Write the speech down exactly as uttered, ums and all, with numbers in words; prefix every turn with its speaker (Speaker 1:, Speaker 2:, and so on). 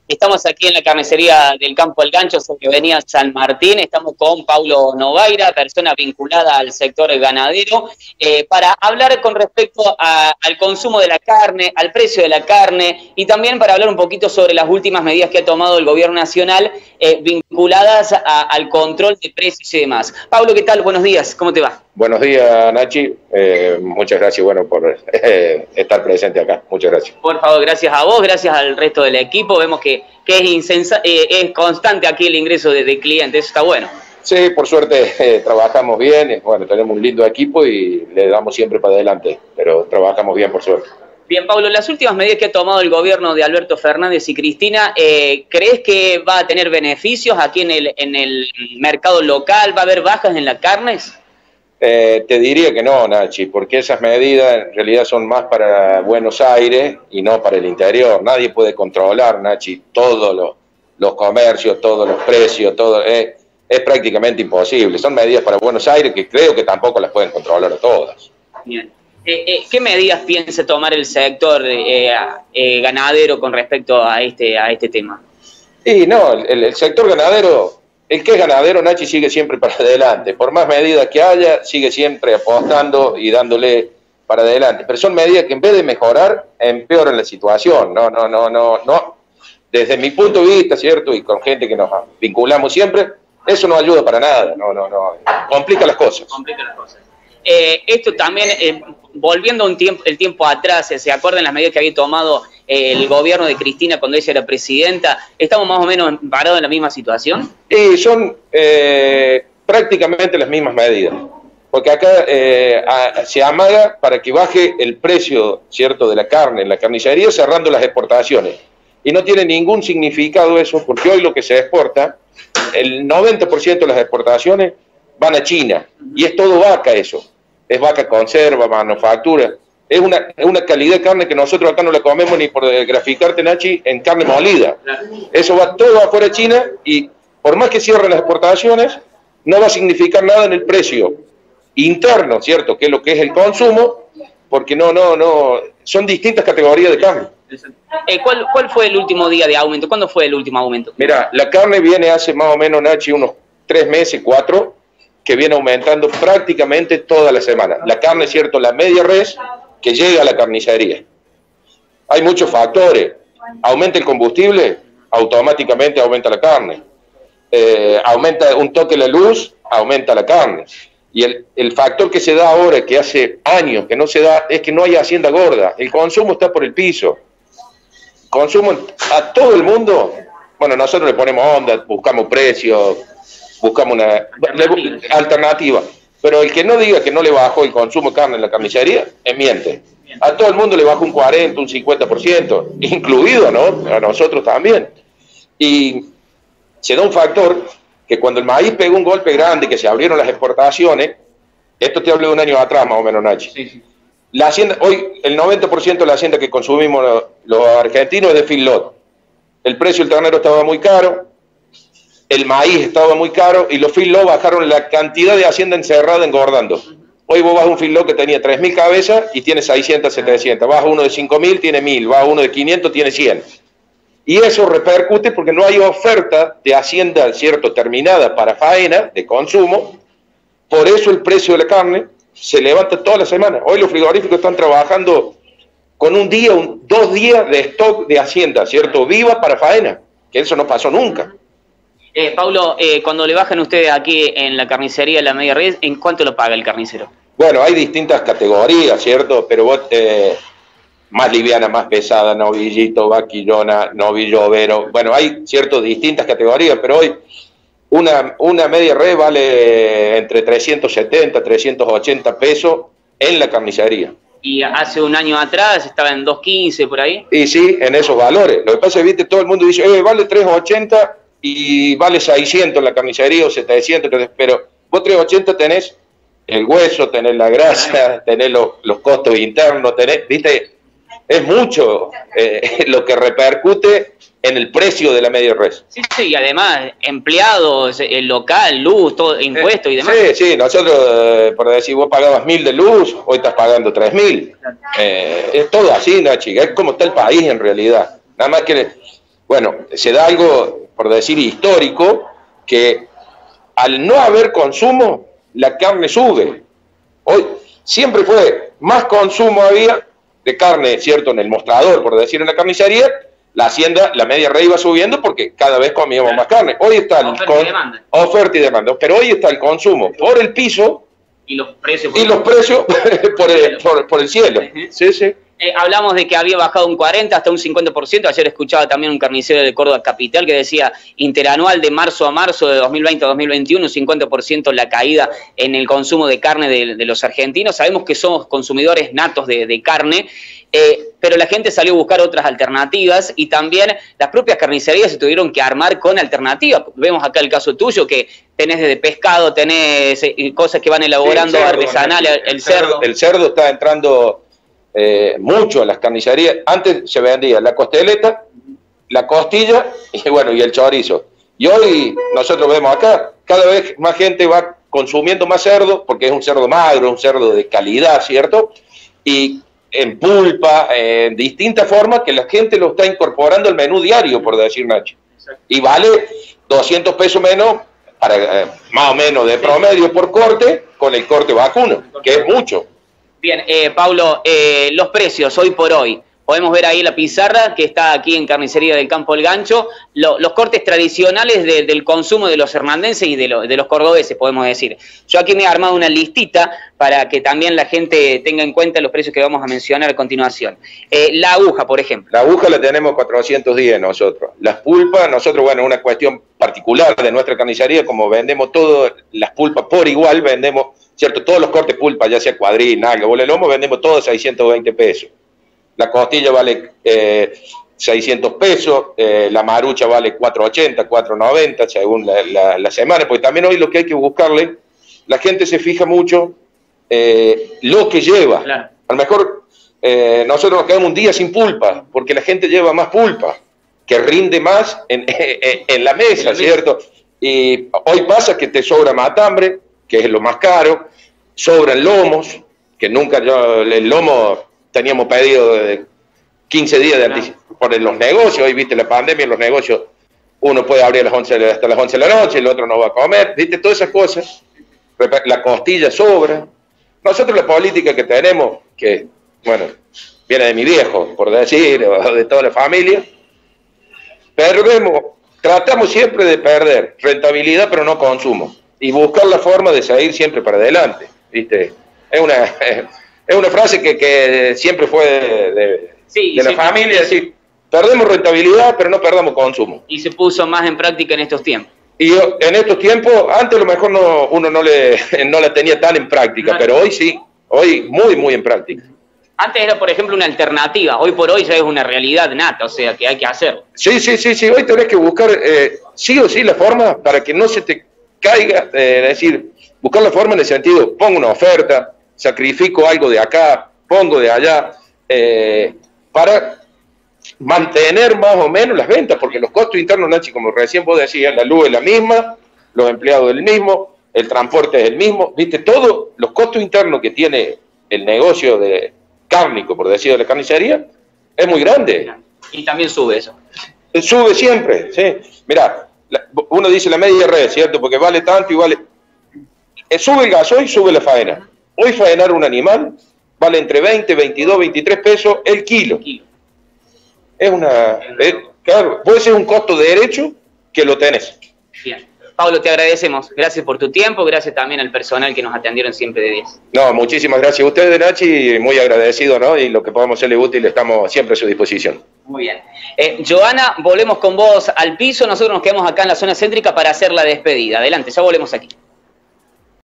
Speaker 1: Estamos aquí en la carnicería del Campo del Gancho, sobre Avenida San Martín. Estamos con Paulo Novaira, persona vinculada al sector ganadero, eh, para hablar con respecto a, al consumo de la carne, al precio de la carne, y también para hablar un poquito sobre las últimas medidas que ha tomado el gobierno nacional eh, vinculadas a, al control de precios y demás. Paulo, ¿qué tal? Buenos días, ¿cómo te va?
Speaker 2: Buenos días, Nachi. Eh, muchas gracias, bueno, por eh, estar presente acá. Muchas gracias.
Speaker 1: Por favor, gracias a vos, gracias al resto del equipo. Vemos que, que es, insensa, eh, es constante aquí el ingreso de, de clientes, eso está bueno.
Speaker 2: Sí, por suerte eh, trabajamos bien, bueno, tenemos un lindo equipo y le damos siempre para adelante, pero trabajamos bien, por suerte.
Speaker 1: Bien, Pablo, las últimas medidas que ha tomado el gobierno de Alberto Fernández y Cristina, eh, ¿crees que va a tener beneficios aquí en el, en el mercado local? ¿Va a haber bajas en las carnes?
Speaker 2: Eh, te diría que no, Nachi, porque esas medidas en realidad son más para Buenos Aires y no para el interior. Nadie puede controlar, Nachi, todos los, los comercios, todos los precios, todo eh, es prácticamente imposible. Son medidas para Buenos Aires que creo que tampoco las pueden controlar a todas.
Speaker 1: Bien. Eh, eh, ¿Qué medidas piensa tomar el sector eh, eh, ganadero con respecto a este, a este tema?
Speaker 2: Y no, el, el sector ganadero... El que es ganadero, Nachi, sigue siempre para adelante. Por más medidas que haya, sigue siempre apostando y dándole para adelante. Pero son medidas que en vez de mejorar, empeoran la situación. No, no, no, no, no. Desde mi punto de vista, ¿cierto? Y con gente que nos vinculamos siempre, eso no ayuda para nada. No, no, no. Complica las cosas.
Speaker 1: Complica las cosas. Eh, esto también, eh, volviendo un tiempo, el tiempo atrás, ¿se acuerdan las medidas que había tomado eh, el gobierno de Cristina cuando ella era presidenta? ¿Estamos más o menos parados en la misma situación?
Speaker 2: Y son eh, prácticamente las mismas medidas, porque acá eh, a, se amaga para que baje el precio, ¿cierto?, de la carne en la carnicería, cerrando las exportaciones. Y no tiene ningún significado eso, porque hoy lo que se exporta, el noventa por ciento de las exportaciones van a China, y es todo vaca eso. Es vaca conserva, manufactura. Es una, es una calidad de carne que nosotros acá no la comemos ni por graficarte, Nachi, en carne molida. Eso va todo afuera de China y por más que cierren las exportaciones, no va a significar nada en el precio interno, ¿cierto? Que es lo que es el consumo, porque no, no, no, son distintas categorías de carne.
Speaker 1: Eh, ¿cuál, ¿Cuál fue el último día de aumento? ¿Cuándo fue el último aumento?
Speaker 2: Mira, la carne viene hace más o menos, Nachi, unos tres meses, cuatro, que viene aumentando prácticamente toda la semana. La carne, cierto, la media res que llega a la carnicería. Hay muchos factores. Aumenta el combustible, automáticamente aumenta la carne. Eh, aumenta un toque la luz, aumenta la carne. Y el, el factor que se da ahora, que hace años que no se da, es que no hay hacienda gorda. El consumo está por el piso. Consumo a todo el mundo. Bueno, nosotros le ponemos onda, buscamos precios, buscamos una alternativa. alternativa, pero el que no diga que no le bajó el consumo de carne en la carnicería, es miente. A todo el mundo le bajó un cuarenta, un cincuenta por ciento, incluido, ¿no? A nosotros también. Y se da un factor que cuando el maíz pegó un golpe grande, que se abrieron las exportaciones, esto te hablo de un año atrás más o menos, Nachi. Sí, sí. La hacienda, hoy el noventa por ciento de la hacienda que consumimos los, los argentinos es de feedlot. El precio del ternero estaba muy caro, el maíz estaba muy caro y los feedlot bajaron la cantidad de hacienda encerrada engordando. Hoy vos vas a un feedlot que tenía tres mil cabezas y tiene seiscientas, setecientas. Vas a uno de cinco mil, tiene mil. Vas a uno de quinientos, tiene cien. Y eso repercute porque no hay oferta de hacienda, cierto, terminada para faena, de consumo. Por eso el precio de la carne se levanta toda la semana. Hoy los frigoríficos están trabajando con un día, un, dos días de stock de hacienda, cierto, viva para faena. Que eso no pasó nunca.
Speaker 1: Eh, Paulo, eh, cuando le bajan ustedes aquí en la carnicería la media res, ¿en cuánto lo paga el carnicero?
Speaker 2: Bueno, hay distintas categorías, ¿cierto? Pero vos, eh, más liviana, más pesada, novillito, vaquillona, novillo overo. Bueno, hay, cierto, distintas categorías, pero hoy una, una media res vale entre trescientos setenta, trescientos ochenta pesos en la carnicería.
Speaker 1: Y hace un año atrás estaba en doscientos quince por ahí.
Speaker 2: Y sí, en esos valores. Lo que pasa es que, viste, todo el mundo dice, eh, vale trescientos ochenta y vale seiscientos en la carnicería o setecientos, pero vos trescientos ochenta tenés el hueso, tenés la grasa, tenés los, los costos internos, tenés, viste, es mucho eh, lo que repercute en el precio de la media res.
Speaker 1: Sí, sí, y además empleados, el local, luz, todo, impuestos eh, y demás.
Speaker 2: Sí, sí, nosotros, eh, por decir, vos pagabas mil de luz, hoy estás pagando tres mil. Eh, es todo así, Nachi, es como está el país en realidad. Nada más que Bueno, se da algo, por decir histórico, que al no haber consumo, la carne sube. Hoy siempre fue, más consumo había de carne, ¿cierto? En el mostrador, por decir, en la carnicería, la hacienda, la media red iba subiendo porque cada vez comíamos claro. más carne. Hoy está el
Speaker 1: oferta, con, y demanda.
Speaker 2: oferta y demanda, pero hoy está el consumo por el piso
Speaker 1: y los precios por,
Speaker 2: y los precios por, el, por, por el cielo. Uh-huh. Sí, sí.
Speaker 1: Eh, hablamos de que había bajado un cuarenta hasta un cincuenta por ciento. Ayer escuchaba también un carnicero de Córdoba Capital que decía interanual de marzo a marzo de dos mil veinte a dos mil veintiuno, un cincuenta por ciento la caída en el consumo de carne de, de los argentinos. Sabemos que somos consumidores natos de, de carne, eh, pero la gente salió a buscar otras alternativas y también las propias carnicerías se tuvieron que armar con alternativas. Vemos acá el caso tuyo que tenés desde pescado, tenés eh, cosas que van elaborando sí, el cerdo, artesanal, el, el cerdo.
Speaker 2: El cerdo está entrando... Eh, mucho en las carnicerías. Antes se vendía la costeleta, la costilla y bueno, y el chorizo. Y hoy nosotros vemos acá, cada vez más gente va consumiendo más cerdo, porque es un cerdo magro, un cerdo de calidad, ¿cierto? Y en pulpa, eh, en distintas formas que la gente lo está incorporando al menú diario, por decir Nacho. Y vale doscientos pesos menos, para, eh, más o menos de promedio por corte, con el corte vacuno, que es mucho.
Speaker 1: Bien, eh, Paulo, eh, los precios hoy por hoy, podemos ver ahí la pizarra que está aquí en Carnicería del Campo El Gancho, lo, los cortes tradicionales de, del consumo de los hernandenses y de, lo, de los cordobeses, podemos decir. Yo aquí me he armado una listita para que también la gente tenga en cuenta los precios que vamos a mencionar a continuación. Eh, la aguja, por ejemplo.
Speaker 2: La aguja la tenemos cuatrocientos diez nosotros. Las pulpas, nosotros, bueno, una cuestión particular de nuestra carnicería, como vendemos todas las pulpas por igual, vendemos... ¿Cierto? Todos los cortes pulpa, ya sea cuadril, nalga, bola de lomo, vendemos todos a seiscientos veinte pesos. La costilla vale eh, seiscientos pesos, eh, la marucha vale cuatrocientos ochenta, cuatrocientos noventa, según la, la, la semana, porque también hoy lo que hay que buscarle, la gente se fija mucho eh, lo que lleva. Claro. A lo mejor eh, nosotros nos quedamos un día sin pulpa, porque la gente lleva más pulpa, que rinde más en, en, en la mesa, en la ¿cierto? Mesa. Y hoy pasa que te sobra matambre, que es lo más caro, sobran lomos, que nunca yo, el lomo teníamos pedido de quince días de anticipación por los negocios, hoy viste la pandemia, los negocios, uno puede abrir a las once, hasta las once de la noche, el otro no va a comer, viste, todas esas cosas, la costilla sobra. Nosotros la política que tenemos, que, bueno, viene de mi viejo, por decir, o de toda la familia, perdemos, tratamos siempre de perder rentabilidad, pero no consumo. Y buscar la forma de salir siempre para adelante, ¿viste? Es una, es una frase que, que siempre fue de, de, sí, de la sí, familia, es decir, perdemos rentabilidad, pero no perdamos consumo.
Speaker 1: Y se puso más en práctica en estos tiempos.
Speaker 2: Y yo, en estos tiempos, antes a lo mejor no, uno no, le, no la tenía tan en práctica, claro. Pero hoy sí, hoy muy, muy en práctica.
Speaker 1: Antes era, por ejemplo, una alternativa, hoy por hoy ya es una realidad nata, o sea, que hay que hacerlo.
Speaker 2: Sí, sí, sí, sí, hoy tenés que buscar eh, sí o sí la forma para que no se te caiga, eh, es decir, buscar la forma en el sentido, pongo una oferta, sacrifico algo de acá, pongo de allá, eh, para mantener más o menos las ventas, porque los costos internos, Nachi, como recién vos decías, la luz es la misma, los empleados es el mismo, el transporte es el mismo, viste, todos los costos internos que tiene el negocio de cárnico, por decir de la carnicería, es muy grande.
Speaker 1: Y también sube eso.
Speaker 2: Sube siempre, sí. Mirá, uno dice la media red, ¿cierto? Porque vale tanto y vale... Eh, sube el gasoil, sube la faena. Hoy faenar un animal vale entre veinte, veintidós, veintitrés pesos el kilo. Es una... Eh, claro, puede ser un costo de derecho que lo tenés.
Speaker 1: Bien. Pablo, te agradecemos. Gracias por tu tiempo, gracias también al personal que nos atendieron siempre de diez.
Speaker 2: No, muchísimas gracias a ustedes, Nachi, muy agradecido, ¿no? Y lo que podamos serle útil estamos siempre a su disposición.
Speaker 1: Muy bien. Eh, Joana, volvemos con vos al piso. Nosotros nos quedamos acá en la zona céntrica para hacer la despedida. Adelante, ya volvemos aquí.